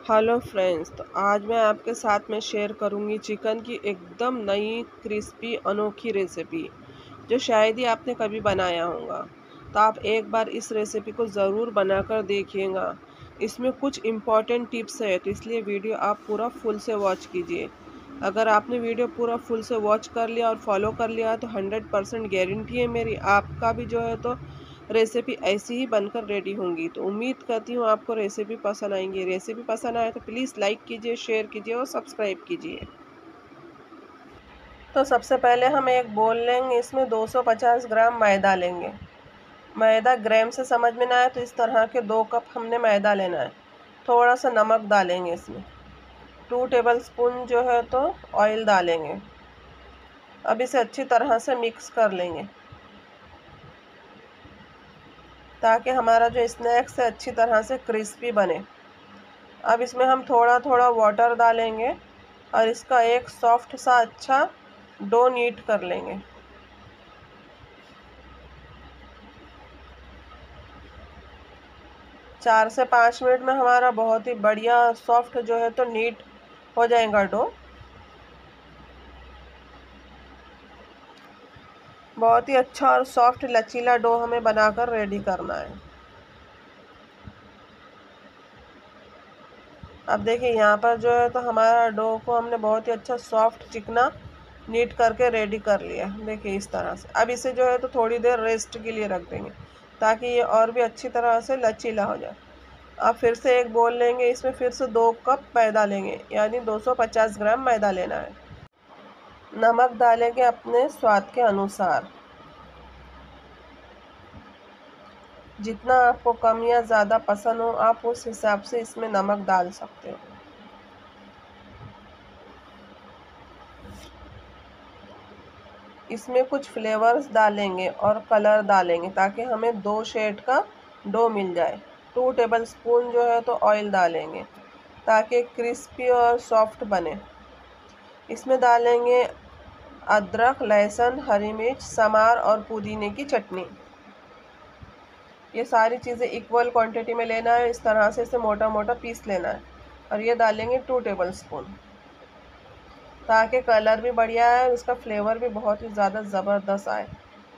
Hello friends, तो आज मैं आपके साथ में शेयर करूंगी चिकन की एकदम नई क्रिस्पी अनोखी रेसिपी जो शायद ही आपने कभी बनाया होगा। तो आप एक बार इस रेसिपी को ज़रूर बनाकर देखिएगा। इसमें कुछ इम्पॉर्टेंट टिप्स है, तो इसलिए वीडियो आप पूरा फुल से वॉच कीजिए। अगर आपने वीडियो पूरा फुल से वॉच कर लिया और फॉलो कर लिया तो 100% गारंटी है मेरी, आपका भी जो है तो रेसिपी ऐसी ही बनकर रेडी होंगी। तो उम्मीद करती हूँ आपको रेसिपी पसंद आएंगी। रेसिपी पसंद आए तो प्लीज़ लाइक कीजिए, शेयर कीजिए और सब्सक्राइब कीजिए। तो सबसे पहले हम एक बोल लेंगे, इसमें 250 ग्राम मैदा लेंगे। मैदा ग्राम से समझ में ना आए तो इस तरह के 2 कप हमने मैदा लेना है। थोड़ा सा नमक डालेंगे इसमें। 2 टेबलस्पून जो है तो ऑयल डालेंगे। अब इसे अच्छी तरह से मिक्स कर लेंगे ताकि हमारा जो स्नैक्स है अच्छी तरह से क्रिस्पी बने। अब इसमें हम थोड़ा थोड़ा वाटर डालेंगे और इसका एक सॉफ्ट सा अच्छा डो नीट कर लेंगे। चार से 5 मिनट में हमारा बहुत ही बढ़िया सॉफ्ट जो है तो नीट हो जाएगा डो। बहुत ही अच्छा और सॉफ्ट लचीला डो हमें बनाकर रेडी करना है। अब देखिए यहाँ पर जो है तो हमारा डो को हमने बहुत ही अच्छा सॉफ्ट चिकना नीट करके रेडी कर लिया। देखिए इस तरह से। अब इसे जो है तो थोड़ी देर रेस्ट के लिए रख देंगे ताकि ये और भी अच्छी तरह से लचीला हो जाए। अब फिर से एक बोल लेंगे, इसमें फिर से 2 कप मैदा लेंगे, यानी 250 ग्राम मैदा लेना है। नमक डालेंगे अपने स्वाद के अनुसार। जितना आपको कम या ज़्यादा पसंद हो आप उस हिसाब से इसमें नमक डाल सकते हो। इसमें कुछ फ्लेवर्स डालेंगे और कलर डालेंगे ताकि हमें 2 शेड का डो मिल जाए। 2 टेबलस्पून जो है तो ऑयल डालेंगे ताकि क्रिस्पी और सॉफ्ट बने। इसमें डालेंगे अदरक, लहसुन, हरी मिर्च, समार और पुदीने की चटनी। ये सारी चीज़ें इक्वल क्वांटिटी में लेना है। इस तरह से इसे मोटा मोटा पीस लेना है और ये डालेंगे 2 टेबलस्पून ताकि कलर भी बढ़िया है और इसका फ्लेवर भी बहुत ही ज़्यादा ज़बरदस्त आए।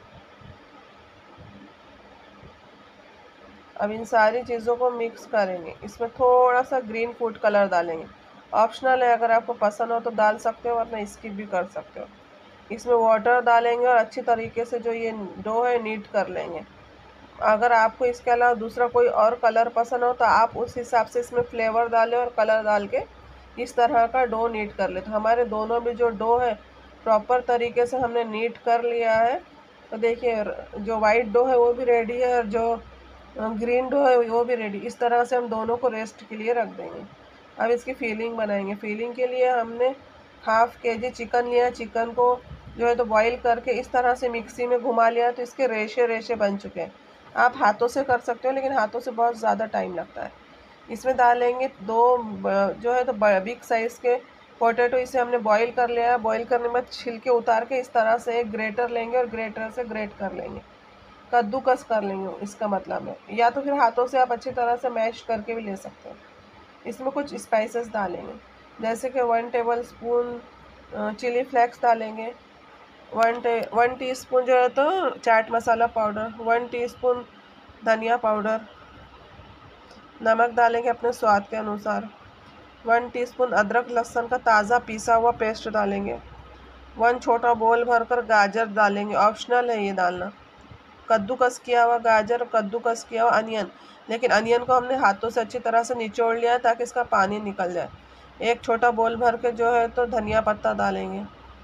अब इन सारी चीज़ों को मिक्स करेंगे। इसमें थोड़ा सा ग्रीन फूड कलर डालेंगे, ऑप्शनल है, अगर आपको पसंद हो तो डाल सकते हो वरना स्किप भी कर सकते हो। इसमें वाटर डालेंगे और अच्छी तरीके से जो ये डो है नीट कर लेंगे। अगर आपको इसके अलावा दूसरा कोई और कलर पसंद हो तो आप उस हिसाब से इसमें फ्लेवर डालें और कलर डाल के इस तरह का डो नीट कर ले। तो हमारे दोनों भी जो डो है प्रॉपर तरीके से हमने नीट कर लिया है। तो देखिए जो वाइट डो है वो भी रेडी है और जो ग्रीन डो है वो भी रेडी। इस तरह से हम दोनों को रेस्ट के लिए रख देंगे। अब इसकी फीलिंग बनाएंगे। फीलिंग के लिए हमने हाफ केजी चिकन लिया। चिकन को जो है तो बॉईल करके इस तरह से मिक्सी में घुमा लिया तो इसके रेशे रेशे बन चुके हैं। आप हाथों से कर सकते हो लेकिन हाथों से बहुत ज़्यादा टाइम लगता है। इसमें डालेंगे 2 जो है तो बिग साइज़ के पोटैटो। इसे हमने बॉईल कर लिया है। बॉईल करने के बाद छिलके उतार के इस तरह से एक ग्रेटर लेंगे और ग्रेटर से ग्रेट कर लेंगे, कद्दूकस कर लेंगे इसका मतलब है, या तो फिर हाथों से आप अच्छी तरह से मैश करके भी ले सकते हो। इसमें कुछ स्पाइसेस डालेंगे जैसे कि 1 टेबलस्पून चिली फ्लेक्स डालेंगे, 1 टीस्पून जो है तो चाट मसाला पाउडर, 1 टीस्पून धनिया पाउडर, नमक डालेंगे अपने स्वाद के अनुसार, 1 टीस्पून अदरक लहसुन का ताज़ा पिसा हुआ पेस्ट डालेंगे, 1 छोटा बोल भरकर गाजर डालेंगे, ऑप्शनल है ये डालना, कद्दूकस किया हुआ गाजर, कद्दूकस किया हुआ अनियन, लेकिन अनियन को हमने हाथों से अच्छी तरह से निचोड़ लिया है ताकि इसका पानी निकल जाए। एक छोटा बोल भर के जो है तो धनिया पत्ता डालेंगे।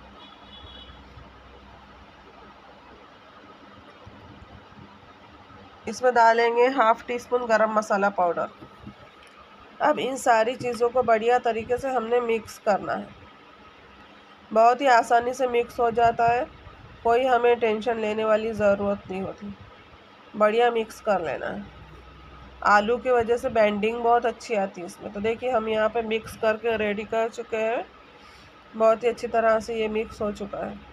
इसमें डालेंगे हाफ टी स्पून गरम मसाला पाउडर। अब इन सारी चीज़ों को बढ़िया तरीके से हमने मिक्स करना है। बहुत ही आसानी से मिक्स हो जाता है, कोई हमें टेंशन लेने वाली ज़रूरत नहीं होती। बढ़िया मिक्स कर लेना है। आलू की वजह से बेंडिंग बहुत अच्छी आती है इसमें। तो देखिए हम यहाँ पे मिक्स करके रेडी कर चुके हैं। बहुत ही अच्छी तरह से ये मिक्स हो चुका है।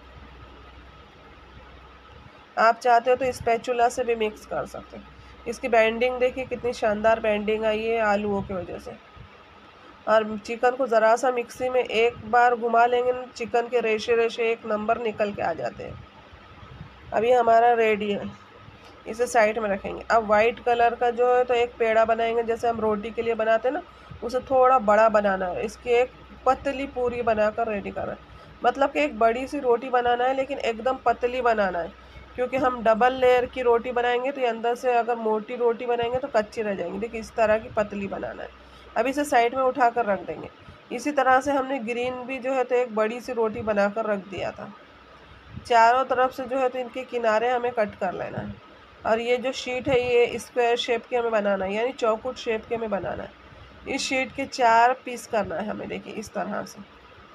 आप चाहते हो तो स्पैचुला से भी मिक्स कर सकते हो। इसकी बेंडिंग देखिए कितनी शानदार बेंडिंग आई है आलूओं की वजह से। और चिकन को ज़रा सा मिक्सी में एक बार घुमा लेंगे ना, चिकन के रेशे रेशे एक नंबर निकल के आ जाते हैं। अभी हमारा रेडी है, इसे साइड में रखेंगे। अब वाइट कलर का जो है तो एक पेड़ा बनाएंगे, जैसे हम रोटी के लिए बनाते हैं ना, उसे थोड़ा बड़ा बनाना है। इसकी एक पतली पूरी बनाकर रेडी करना है, मतलब कि एक बड़ी सी रोटी बनाना है लेकिन एकदम पतली बनाना है, क्योंकि हम डबल लेयर की रोटी बनाएंगे तो ये अंदर से अगर मोटी रोटी बनाएंगे तो कच्ची रह जाएंगी। देखिए इस तरह की पतली बनाना है। अब इसे साइड में उठा कर रख देंगे। इसी तरह से हमने ग्रीन भी जो है तो एक बड़ी सी रोटी बनाकर रख दिया था। चारों तरफ से जो है तो इनके किनारे हमें कट कर लेना है। और ये जो शीट है ये स्क्वायर शेप के हमें बनाना है, यानी चौकुट शेप के हमें बनाना है। इस शीट के 4 पीस करना है हमें, देखिए इस तरह से।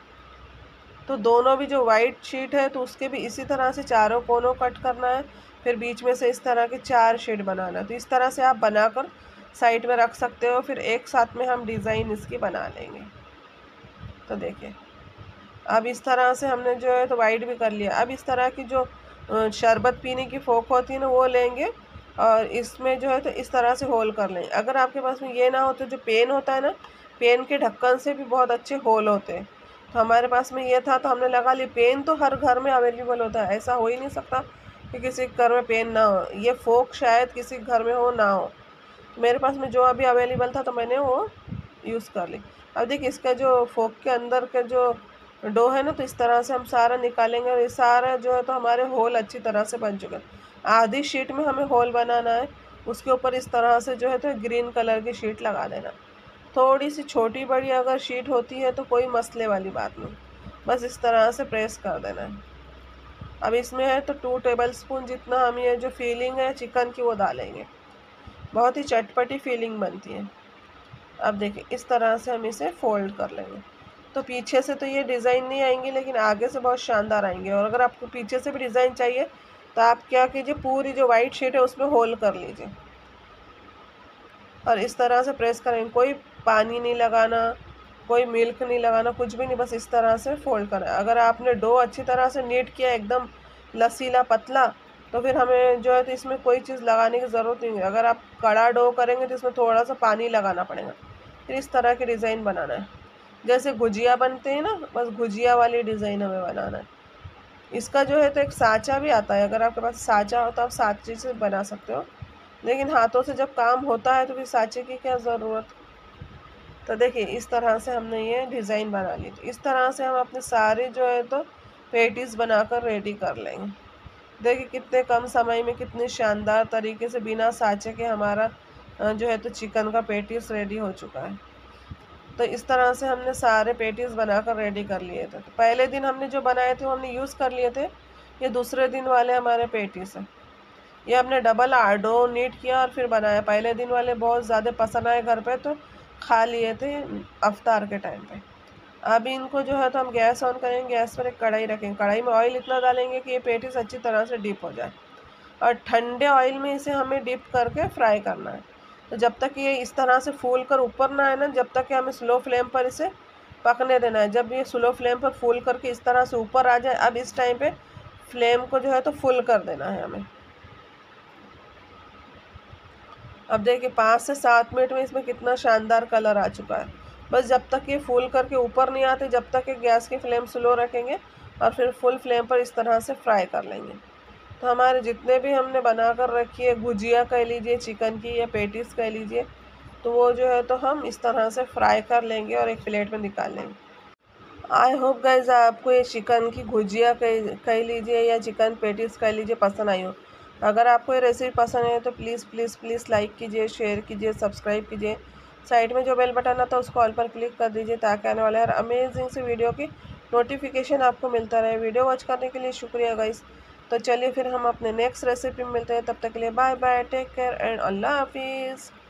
तो दोनों भी जो वाइट शीट है तो उसके भी इसी तरह से चारों कोनों कट करना है, फिर बीच में से इस तरह के 4 शीट बनाना है। तो इस तरह से आप बनाकर साइड में रख सकते हो, फिर एक साथ में हम डिज़ाइन इसकी बना लेंगे। तो देखिए अब इस तरह से हमने जो है तो वाइट भी कर लिया। अब इस तरह की जो शरबत पीने की फोक होती है ना, वो लेंगे और इसमें जो है तो इस तरह से होल कर लेंगे। अगर आपके पास में ये ना हो तो जो पेन होता है ना, पेन के ढक्कन से भी बहुत अच्छे होल होते हैं। तो हमारे पास में ये था तो हमने लगा लिया। पेन तो हर घर में अवेलेबल होता है, ऐसा हो ही नहीं सकता कि किसी के घर में पेन ना हो। ये फोक शायद किसी घर में हो ना हो, मेरे पास में जो अभी अवेलेबल था तो मैंने वो यूज़ कर ली। अब देखिए इसका जो फोक के अंदर का जो डो है ना, तो इस तरह से हम सारा निकालेंगे और ये सारा जो है तो हमारे होल अच्छी तरह से बन चुके हैं। आधी शीट में हमें होल बनाना है, उसके ऊपर इस तरह से जो है तो ग्रीन कलर की शीट लगा देना। थोड़ी सी छोटी बड़ी अगर शीट होती है तो कोई मसले वाली बात नहीं, बस इस तरह से प्रेस कर देना है। अब इसमें है तो 2 टेबलस्पून जितना हम ये जो फीलिंग है चिकन की वो डालेंगे, बहुत ही चटपटी फीलिंग बनती है। अब देखिए इस तरह से हम इसे फोल्ड कर लेंगे, तो पीछे से तो ये डिज़ाइन नहीं आएंगी लेकिन आगे से बहुत शानदार आएंगे। और अगर आपको पीछे से भी डिज़ाइन चाहिए तो आप क्या कीजिए, पूरी जो वाइट शीट है उसमें होल कर लीजिए और इस तरह से प्रेस करेंगे। कोई पानी नहीं लगाना, कोई मिल्क नहीं लगाना, कुछ भी नहीं, बस इस तरह से फोल्ड करना है। अगर आपने डो अच्छी तरह से नीट किया एकदम लसीला पतला, तो फिर हमें जो है तो इसमें कोई चीज़ लगाने की ज़रूरत नहीं है। अगर आप कड़ा डो करेंगे तो इसमें थोड़ा सा पानी लगाना पड़ेगा। फिर इस तरह की डिज़ाइन बनाना है, जैसे गुजिया बनते हैं ना, बस गुजिया वाली डिज़ाइन हमें बनाना है। इसका जो है तो एक साँचा भी आता है, अगर आपके पास साँचा हो तो आप साँचे से बना सकते हो, लेकिन हाथों से जब काम होता है तो फिर साँचे की क्या ज़रूरत। तो देखिए इस तरह से हमने ये डिज़ाइन बना ली। तो इस तरह से हम अपने सारे जो है तो पेटीज़ बनाकर रेडी कर लेंगे। देखिए कितने कम समय में कितने शानदार तरीके से बिना साँचे के हमारा जो है तो चिकन का पेटीज़ रेडी हो चुका है। तो इस तरह से हमने सारे पेटीज़ बनाकर रेडी कर लिए थे। तो पहले दिन हमने जो बनाए थे वो हमने यूज़ कर लिए थे, ये दूसरे दिन वाले हमारे पेटीज़ हैं। ये हमने डबल डो नीट किया और फिर बनाया। पहले दिन वाले बहुत ज़्यादा पसंद आए घर पे, तो खा लिए थे अफ्तार के टाइम पे। अभी इनको जो है तो हम गैस ऑन करेंगे, गैस पर एक कढ़ाई रखेंगे। कढ़ाई में ऑयल इतना डालेंगे कि ये पेटीज़ अच्छी तरह से डिप हो जाए और ठंडे ऑयल में इसे हमें डिप करके फ्राई करना है। तो जब तक ये इस तरह से फूल कर ऊपर ना आए ना, जब तक कि हमें स्लो फ्लेम पर इसे पकने देना है। जब ये स्लो फ्लेम पर फूल करके इस तरह से ऊपर आ जाए, अब इस टाइम पे फ्लेम को जो है तो फुल कर देना है हमें। अब देखिए 5 से 7 मिनट में इसमें कितना शानदार कलर आ चुका है। बस जब तक ये फूल करके ऊपर नहीं आते, जब तक ये गैस की फ्लेम स्लो रखेंगे और फिर फुल फ्लेम पर इस तरह से फ्राई कर लेंगे। तो हमारे जितने भी हमने बना कर रखी है, गुजिया कह लीजिए चिकन की या पेटीज़ कह लीजिए, तो वो जो है तो हम इस तरह से फ्राई कर लेंगे और एक प्लेट में निकाल लेंगे। आई होप गाइज आपको ये चिकन की गुजिया कह लीजिए या चिकन पेटीज़ कह लीजिए पसंद आई हो। अगर आपको ये रेसिपी पसंद है तो प्लीज़ प्लीज़ प्लीज़ लाइक कीजिए, शेयर कीजिए, सब्सक्राइब कीजिए। साइड में जो बेल बटन आता है उसको ऑल पर क्लिक कर दीजिए, ताकि आने वाले हर अमेजिंग सी वीडियो की नोटिफिकेशन आपको मिलता रहे। वीडियो वॉच करने के लिए शुक्रिया गाइस। तो चलिए फिर हम अपने नेक्स्ट रेसिपी में मिलते हैं, तब तक के लिए bye bye, take care and अल्लाह हाफिज़।